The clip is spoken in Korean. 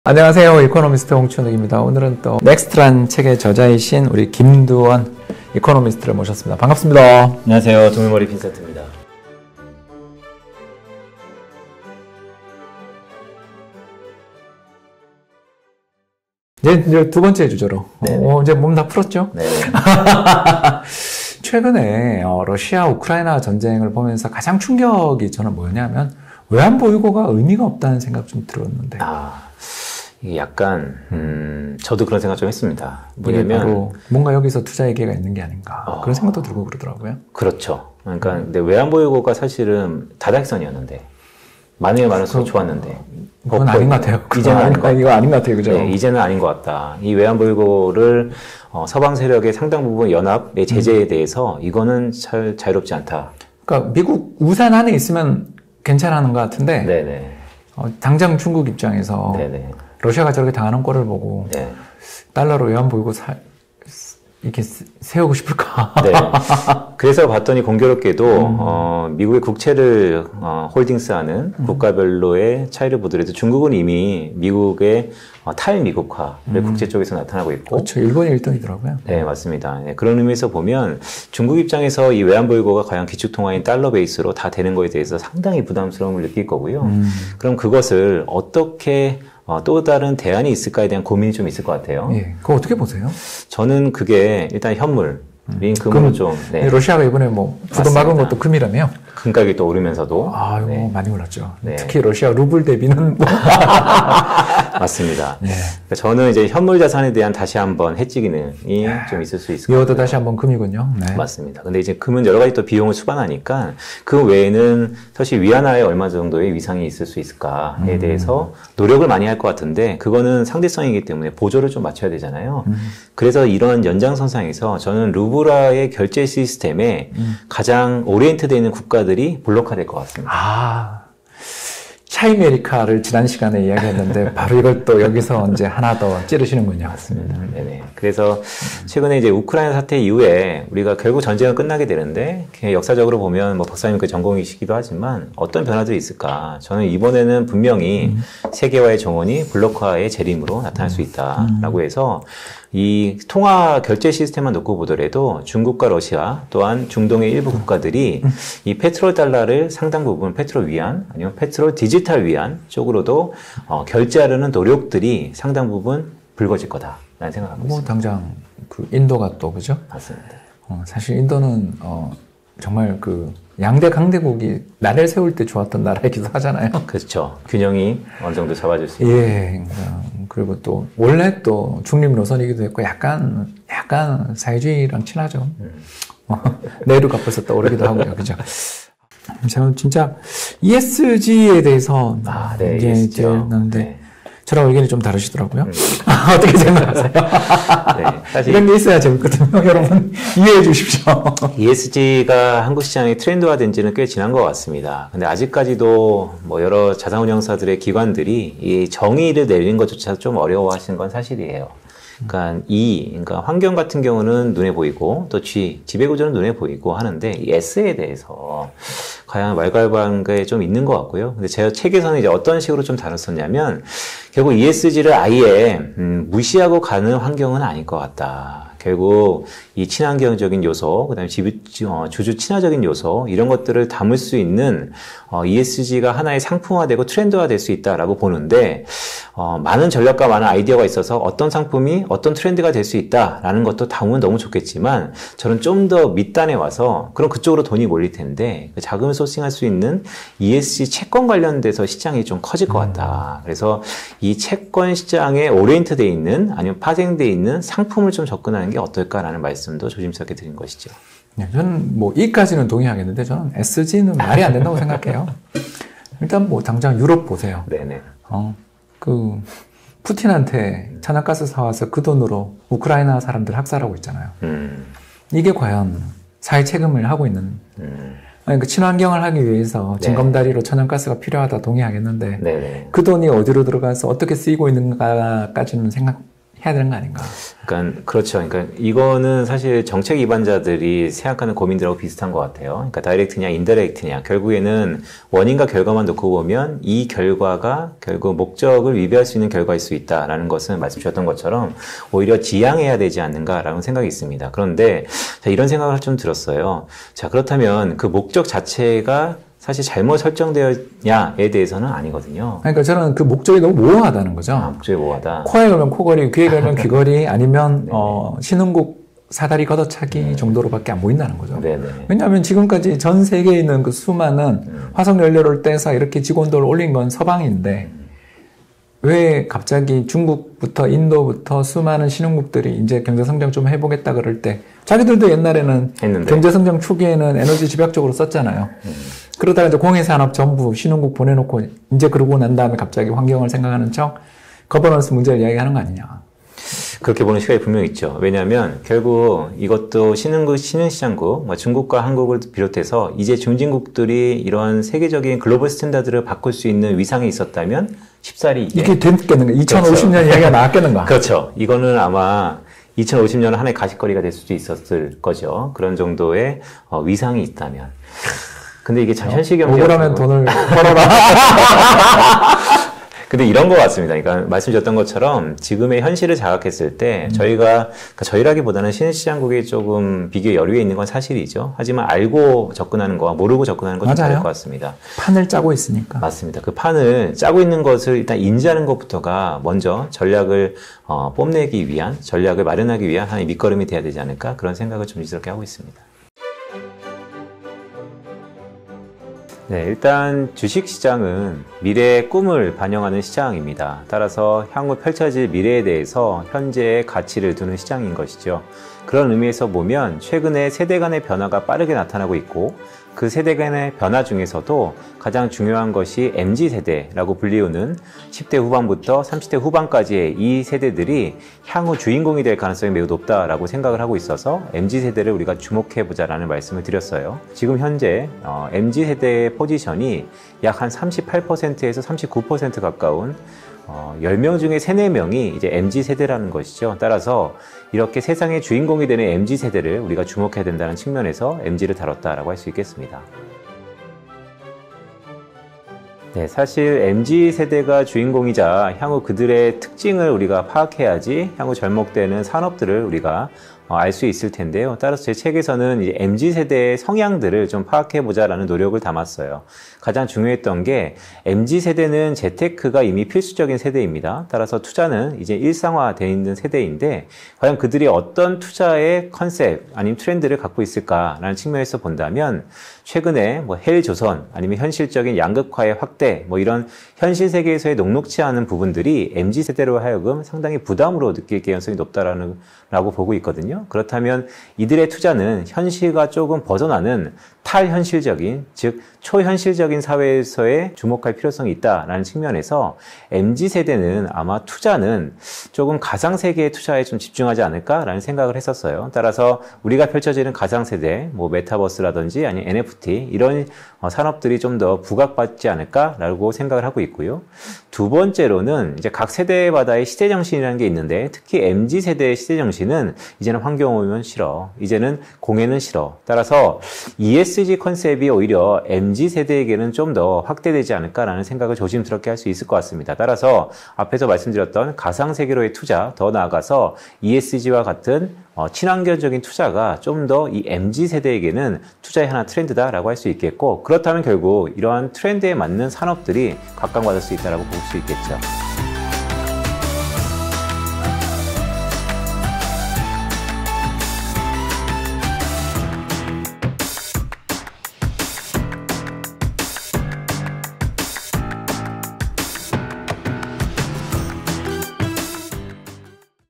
안녕하세요. 이코노미스트 홍춘욱입니다. 오늘은 또 넥스트란 책의 저자이신 우리 김두원 이코노미스트를 모셨습니다. 반갑습니다. 안녕하세요. 동물머리 빈센트입니다. 이제 두 번째 주제로. 이제 몸 다 풀었죠? 네. 최근에 러시아 우크라이나 전쟁을 보면서 가장 충격이 저는 뭐였냐면 외환보유고가 의미가 없다는 생각 좀 들었는데. 이게 약간 저도 그런 생각 좀 했습니다. 뭐냐면 바로 뭔가 여기서 투자 얘기가 있는 게 아닌가 그런 생각도 들고 그러더라고요. 그렇죠. 그러니까 근데 외환보유고가 사실은 다닥선이었는데 많으면 많을수록 좋았는데 그건 아닌 것 같아요. 이제는 이거 아닌 것 같아요, 그죠? 네, 이제는 아닌 것 같다. 이 외환보유고를 서방 세력의 상당 부분 연합의 제재에 대해서 이거는 잘 자유롭지 않다. 그러니까 미국 우산 안에 있으면 괜찮아하는 것 같은데 네네. 당장 중국 입장에서 네네. 러시아가 저렇게 당하는 꼴을 보고 네. 달러로 외환보유고 이렇게 세우고 싶을까? 네. 그래서 봤더니 공교롭게도 미국의 국채를 홀딩스하는 국가별로의 차이를 보더라도 중국은 이미 미국의 탈미국화를 국채 쪽에서 나타나고 있고, 그렇죠. 일본이 1등이더라고요. 네, 맞습니다. 네, 그런 의미에서 보면 중국 입장에서 이 외환보유고가 과연 기축통화인 달러 베이스로 다 되는 거에 대해서 상당히 부담스러움을 느낄 거고요. 그럼 그것을 어떻게 또 다른 대안이 있을까에 대한 고민이 좀 있을 것 같아요. 예, 그거 어떻게 보세요? 저는 그게 일단 현물, 금으로 좀. 네. 러시아가 이번에 뭐 부도 막은 것도 금이라며? 금가격이 또 오르면서도. 이거 네. 많이 올랐죠. 네. 특히 러시아 루블 대비는 뭐. 맞습니다. 네. 그러니까 저는 이제 현물 자산에 대한 다시 한번 해지 기능이 좀 있을 수 있을 것 같아요. 이것도 다시 한번 금이군요. 네. 맞습니다. 근데 이제 금은 여러 가지 또 비용을 수반하니까 그 외에는 사실 위안화에 얼마 정도의 위상이 있을 수 있을까에 대해서 노력을 많이 할 것 같은데 그거는 상대성이기 때문에 보조를 좀 맞춰야 되잖아요. 그래서 이런 연장선상에서 저는 루블화의 결제 시스템에 가장 오리엔트되어 있는 국가들이 블록화될 것 같습니다. 차이메리카를 지난 시간에 이야기했는데 바로 이걸 또 여기서 이제 하나 더 찌르시는군요. 맞습니다. 네네. 그래서 최근에 이제 우크라이나 사태 이후에 우리가 결국 전쟁은 끝나게 되는데 역사적으로 보면 뭐 박사님 그 전공이시기도 하지만 어떤 변화들이 있을까? 저는 이번에는 분명히 세계화의 정원이 블록화의 재림으로 나타날 수 있다라고 해서 이 통화 결제 시스템만 놓고 보더라도 중국과 러시아 또한 중동의 일부 국가들이 이 페트롤 달러를 상당 부분 페트롤 위안 아니면 페트롤 디지털 위안 쪽으로도 결제하려는 노력들이 상당 부분 불거질 거다라는 생각하고 있습니다. 당장 그 인도가 또 그죠? 맞습니다. 사실 인도는 정말 그 양대 강대국이 나라를 세울 때 좋았던 나라이기도 하잖아요. 그렇죠. 균형이 어느 정도 잡아줄 수 있는. 예. 그리고 또 원래 또 중립 노선이기도 했고 약간 사회주의랑 친하죠. 네루가 벌써 떠오르기도 하고요. 그죠? 저는 진짜 ESG에 대해서 네, 이제 ESG 요. 나는데 네. 저랑 의견이 좀 다르시더라고요. 어떻게 생각하세요? 네, 사실 이런 게 있어야 재밌거든요. 여러분 이해해 주십시오. ESG가 한국 시장에 트렌드화된 지는 꽤 지난 것 같습니다. 근데 아직까지도 뭐 여러 자산운용사들의 기관들이 이 정의를 내리는 것조차 좀 어려워하시는 건 사실이에요. 그러니까 환경 같은 경우는 눈에 보이고 또 지배구조는 눈에 보이고 하는데 이 S에 대해서 과연 왈가왈부한 게 좀 있는 것 같고요. 근데 제가 책에서는 이제 어떤 식으로 좀 다뤘었냐면 결국 ESG를 아예 무시하고 가는 환경은 아닐 것 같다. 결국 이 친환경적인 요소, 그다음에 주주 친화적인 요소 이런 것들을 담을 수 있는 ESG가 하나의 상품화되고 트렌드화될 수 있다라고 보는데 많은 전략과 많은 아이디어가 있어서 어떤 상품이 어떤 트렌드가 될 수 있다라는 것도 담으면 너무 좋겠지만 저는 좀 더 밑단에 와서 그럼 그쪽으로 돈이 몰릴 텐데 자금을 소싱할 수 있는 ESG 채권 관련돼서 시장이 좀 커질 것 같다. 그래서 이 채권 시장에 오리엔트되어 있는 아니면 파생되어 있는 상품을 좀 접근하는 게 어떨까라는 말씀도 조심스럽게 드린 것이죠. 네, 저는 뭐 이까지는 동의하겠는데 저는 SG는 말이 안 된다고 생각해요. 일단 뭐 당장 유럽 보세요. 네네. 푸틴한테 천연가스 사와서 그 돈으로 우크라이나 사람들 학살하고 있잖아요. 이게 과연 사회 책임을 하고 있는 그 친환경을 하기 위해서 징검다리로 천연가스가 필요하다 동의하겠는데 그 돈이 어디로 들어가서 어떻게 쓰이고 있는가까지는 해야 되는 거 아닌가. 그러니까 그렇죠. 그러니까 이거는 사실 정책 입안자들이 생각하는 고민들하고 비슷한 것 같아요. 그러니까 다이렉트냐 인다이렉트냐 결국에는 원인과 결과만 놓고 보면 이 결과가 결국 목적을 위배할 수 있는 결과일 수 있다라는 것은 말씀 주셨던 것처럼 오히려 지양해야 되지 않는가라는 생각이 있습니다. 그런데 자, 이런 생각을 좀 들었어요. 자, 그렇다면 그 목적 자체가 사실 잘못 설정되었냐에 대해서는 아니거든요. 그러니까 저는 그 목적이 너무 모호하다는 거죠. 목적이 모호하다. 코에 걸면 코걸이, 귀에 걸면 귀걸이, 아니면 신흥국 사다리 걷어차기 정도로밖에 안 보인다는 거죠. 네네. 왜냐하면 지금까지 전 세계에 있는 그 수많은 화석 연료를 떼서 이렇게 지구온도를 올린 건 서방인데 왜 갑자기 중국부터 인도부터 수많은 신흥국들이 이제 경제성장 좀 해보겠다 그럴 때 자기들도 옛날에는 했는데. 경제성장 초기에는 에너지 집약적으로 썼잖아요. 그러다가 이제 공해산업 전부 신흥국 보내놓고 이제 그러고 난 다음에 갑자기 환경을 생각하는 척 거버넌스 문제를 이야기하는 거 아니냐. 그렇게 보는 시각이 분명히 있죠. 왜냐하면 결국 이것도 신흥시장국, 중국과 한국을 비롯해서 이제 중진국들이 이런 세계적인 글로벌 스탠다드를 바꿀 수 있는 위상이 있었다면 쉽사리 이게 됐겠는가? 2050년 그렇죠. 이야기가 나왔겠는가? 그렇죠. 이거는 아마 2050년은 하나의 가십거리가 될 수도 있었을 거죠. 그런 정도의 위상이 있다면. 근데 이게 참 현실 경제가 억울하면 돈을 벌어라. 근데 이런 것 같습니다. 그러니까 말씀 주셨던 것처럼 지금의 현실을 자각했을 때 저희라기보다는 신흥시장국이 조금 비교의 여류에 있는 건 사실이죠. 하지만 알고 접근하는 거와 모르고 접근하는 건 좀 다를 것 같습니다. 판을 짜고 있으니까. 맞습니다. 그 판을 짜고 있는 것을 일단 인지하는 것부터가 먼저 전략을 뽐내기 위한, 전략을 마련하기 위한 하나의 밑거름이 돼야 되지 않을까 그런 생각을 좀 이렇게 하고 있습니다. 네, 일단 주식시장은 미래의 꿈을 반영하는 시장입니다. 따라서 향후 펼쳐질 미래에 대해서 현재의 가치를 두는 시장인 것이죠. 그런 의미에서 보면 최근에 세대 간의 변화가 빠르게 나타나고 있고 그 세대 간의 변화 중에서도 가장 중요한 것이 MZ세대라고 불리우는 10대 후반부터 30대 후반까지의 이 세대들이 향후 주인공이 될 가능성이 매우 높다라고 생각을 하고 있어서 MZ세대를 우리가 주목해보자라는 말씀을 드렸어요. 지금 현재 MZ세대의 포지션이 약 한 38%에서 39% 가까운 10명 중에 3, 4명이 이제 MZ세대라는 것이죠. 따라서 이렇게 세상의 주인공이 되는 MZ세대를 우리가 주목해야 된다는 측면에서 MZ를 다뤘다라고 할 수 있겠습니다. 네, 사실 MZ세대가 주인공이자 향후 그들의 특징을 우리가 파악해야지 향후 절목되는 산업들을 우리가 알 수 있을 텐데요. 따라서 제 책에서는 이제 MZ세대의 성향들을 좀 파악해보자라는 노력을 담았어요. 가장 중요했던 게 MZ세대는 재테크가 이미 필수적인 세대입니다. 따라서 투자는 이제 일상화되어 있는 세대인데 과연 그들이 어떤 투자의 컨셉 아니면 트렌드를 갖고 있을까라는 측면에서 본다면 최근에 헬조선 아니면 현실적인 양극화의 확대 이런 현실 세계에서의 녹록치 않은 부분들이 MZ세대로 하여금 상당히 부담으로 느낄 가능성이 높다라고 보고 있거든요. 그렇다면 이들의 투자는 현실과 조금 벗어나는 탈현실적인, 즉 초현실적인 사회에서의 주목할 필요성이 있다라는 측면에서 MZ세대는 아마 투자는 조금 가상세계의 투자에 좀 집중하지 않을까라는 생각을 했었어요. 따라서 우리가 펼쳐지는 가상세대, 메타버스라든지 아니면 NFT 이런 산업들이 좀 더 부각받지 않을까라고 생각을 하고 있고요. 두 번째로는 이제 각 세대마다의 시대정신이라는 게 있는데 특히 MZ세대의 시대정신은 이제는 환경 오면 싫어. 이제는 공해는 싫어. 따라서 ESG 컨셉이 오히려 MZ세대에게는 좀 더 확대되지 않을까라는 생각을 조심스럽게 할 수 있을 것 같습니다. 따라서 앞에서 말씀드렸던 가상세계로의 투자, 더 나아가서 ESG와 같은 친환경적인 투자가 좀 더 이 MZ세대에게는 투자의 하나 트렌드다라고 할 수 있겠고 그렇다면 결국 이러한 트렌드에 맞는 산업들이 각광받을 수 있다라고 볼 수 있겠죠.